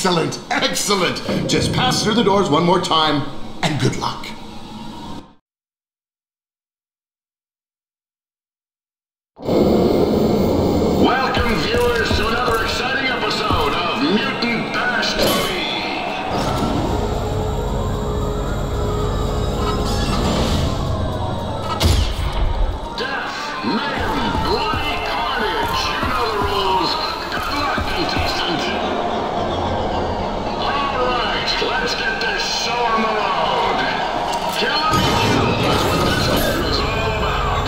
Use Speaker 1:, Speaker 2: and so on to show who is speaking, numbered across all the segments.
Speaker 1: Excellent, excellent. Just pass through the doors one more time, and good luck. Welcome, viewers, to another exciting episode of Mutant Bash TV. Death, mayhem, bloody carnage. You know the rules. Good luck, contestant. All right, let's get this show on the road. Kill and be killed. That's what this game is all about.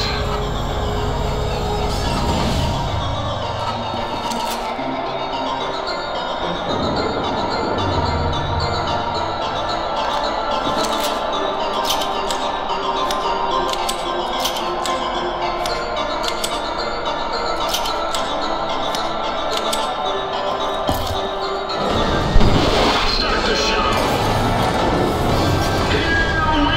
Speaker 1: Start the show. Here we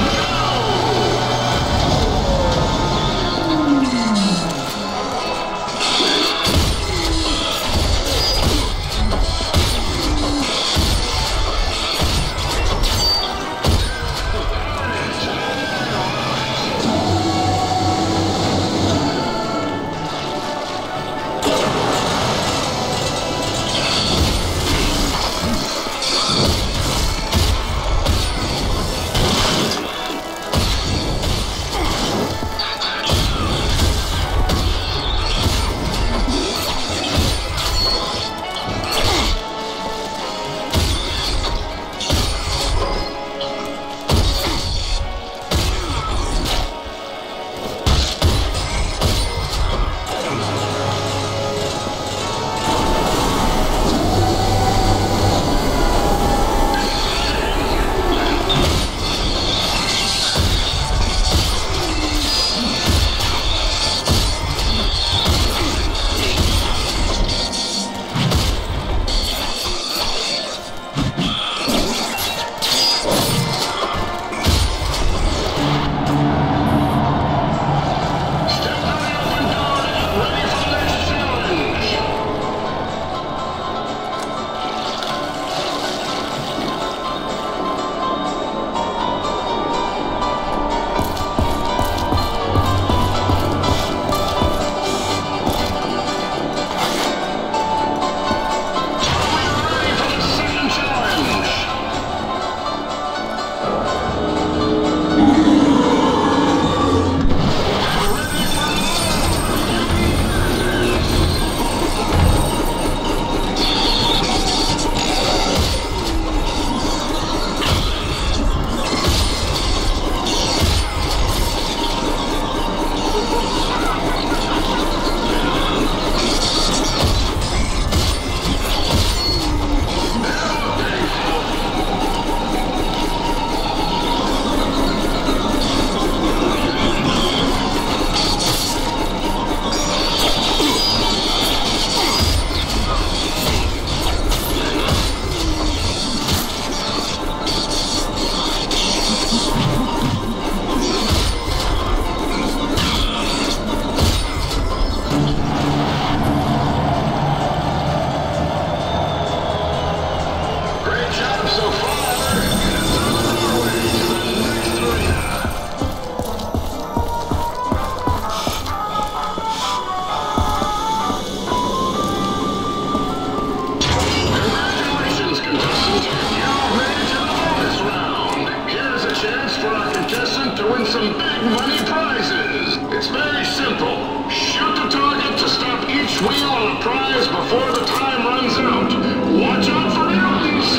Speaker 1: before the time runs out. Watch out for mutants!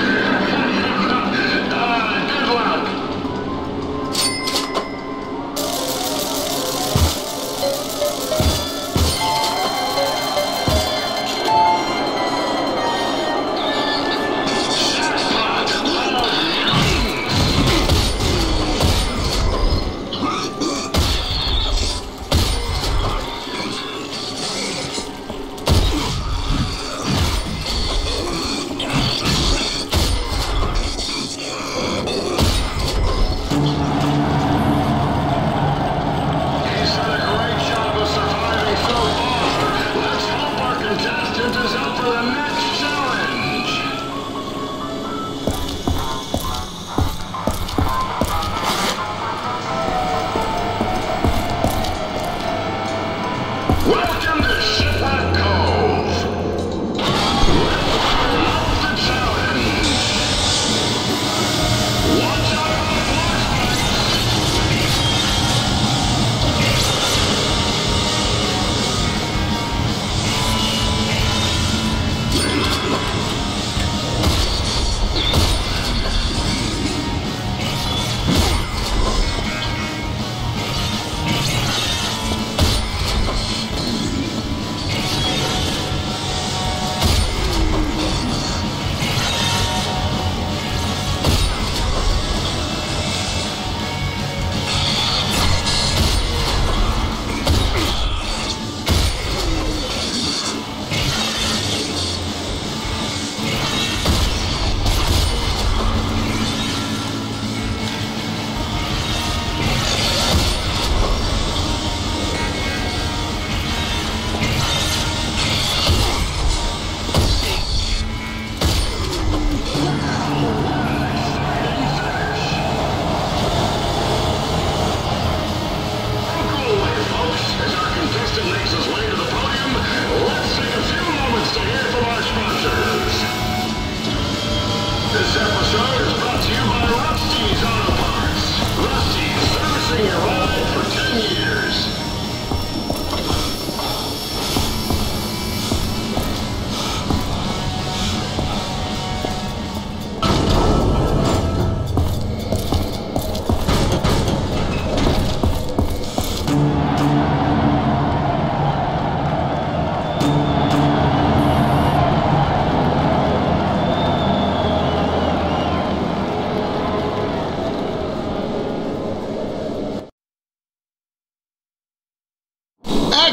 Speaker 1: Good luck!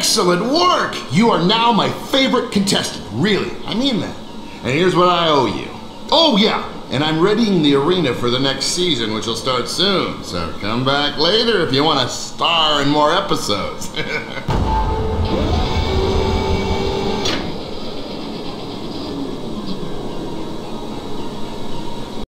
Speaker 2: Excellent work! You are now my favorite contestant, really. I mean that. And here's what I owe you. Oh yeah, and I'm readying the arena for the next season, which will start soon. So come back later if you want to star in more episodes.